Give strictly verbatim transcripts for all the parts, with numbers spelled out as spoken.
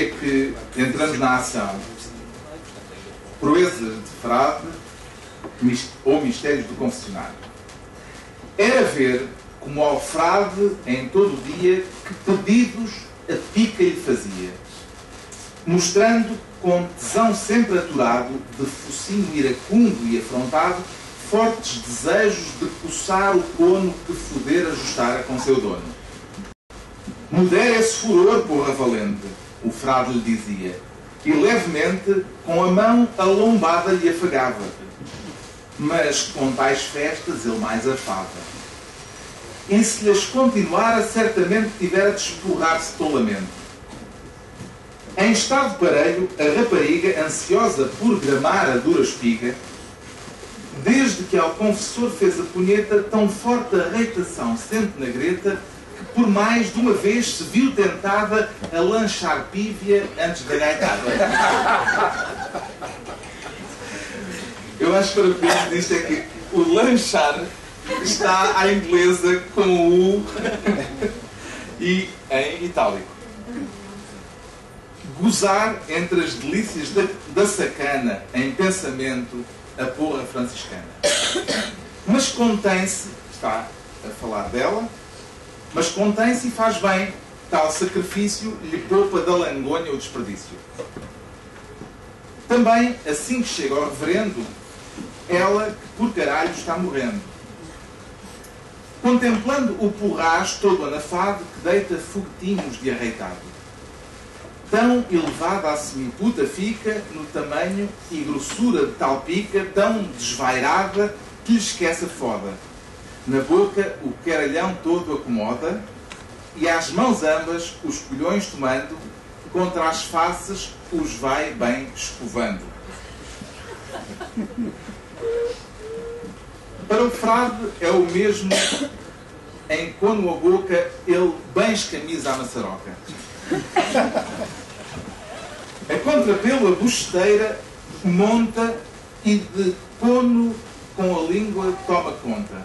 é que entramos na ação. Proezas de frade ou mistérios do confessionário. Era ver como ao frade, em todo o dia, que pedidos a pica lhe fazia, mostrando com tesão sempre aturado, de focinho iracundo e afrontado, fortes desejos de coçar o cono que foder ajustara com seu dono. Mudera esse furor, porra valente, o frade lhe dizia, e levemente, com a mão alombada lhe afagava. Mas com tais festas ele mais afava. E se lhes continuara, certamente tivera de esporrar-se tolamente. Em estado parelho, a rapariga, ansiosa por gramar a dura espiga, desde que ao confessor fez a punheta, tão forte a reitação sente na greta, que por mais de uma vez se viu tentada a lanchar pívia antes da gaitada. Eu acho que para o que disto é que o lanchar está à inglesa com o U e em itálico. Gozar entre as delícias da, da sacana, em pensamento, a porra franciscana. Mas contém-se, está a falar dela, mas contém-se e faz bem, tal sacrifício lhe poupa da langonha o desperdício. Também, assim que chega ao reverendo, ela que por caralho está morrendo. Contemplando o porraz todo anafado que deita foguetinhos de arreitado. Tão elevada a semiputa fica no tamanho e grossura de tal pica, tão desvairada que lhe esquece a foda. Na boca o caralhão todo acomoda e às mãos ambas, os colhões tomando, contra as faces os vai bem escovando. Para o frade é o mesmo em cono a boca ele bem escamisa a maçaroca. A contrapelo a bocheteira monta e de cono com a língua toma conta.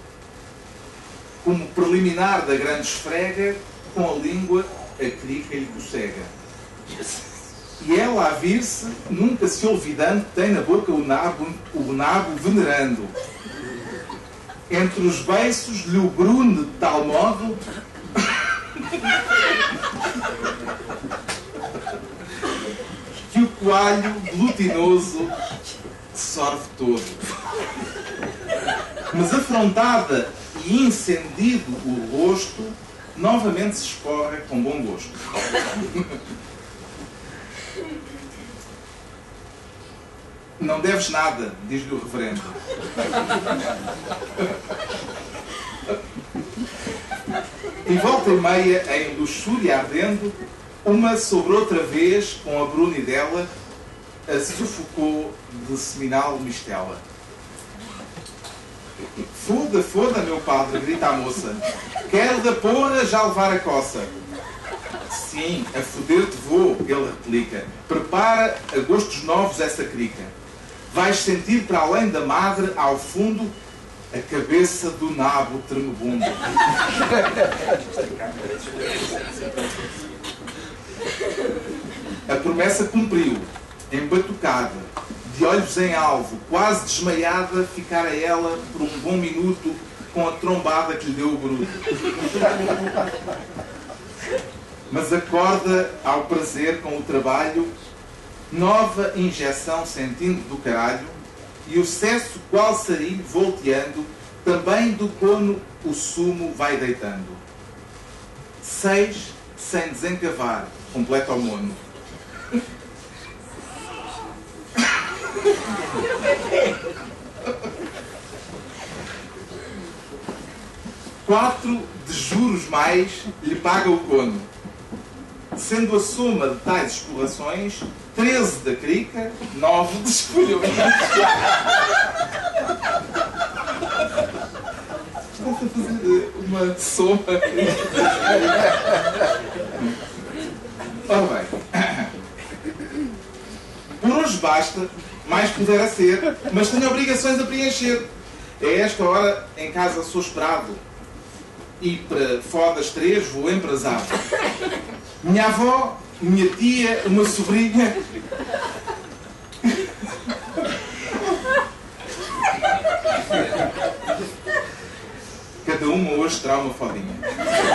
Como preliminar da grande esfrega, com a língua a crica lhe cossega. E ela, a vir-se, nunca se olvidando, tem na boca o nabo, o nabo venerando. Entre os beiços lhe o brune de tal modo que o coalho glutinoso sorve todo. Mas afrontada e incendido o rosto, novamente se escorre com bom gosto. Não deves nada, diz-lhe o reverendo. E volta e meia, em luxúria ardendo, uma sobre outra vez, com a brune dela, a sufocou de seminal mistela. Foda, foda, meu padre, grita a moça. Quero da porra já levar a coça. Sim, a foder-te vou, ele replica. Prepara a gostos novos essa crica. Vais sentir para além da madre, ao fundo, a cabeça do nabo tremebundo. A promessa cumpriu, embatucada, de olhos em alvo, quase desmaiada, ficara ela por um bom minuto com a trombada que lhe deu o bruto. Mas acorda ao prazer com o trabalho, nova injeção sentindo do caralho, e o cesso qual sarilho volteando, também do cono o sumo vai deitando. Seis, sem desencavar, completa o mono. Quatro de juros mais lhe paga o cono, sendo a soma de tais explorações treze da crica, nove de escolhões. Estás a fazer uma soma. Ora bem, por hoje basta, mais pudera ser, mas tenho obrigações a preencher. É esta hora em casa sou esperado, e para fodas três vou emprazado. Minha avó minha tia, uma sobrinha. Cada uma hoje terá uma fodinha.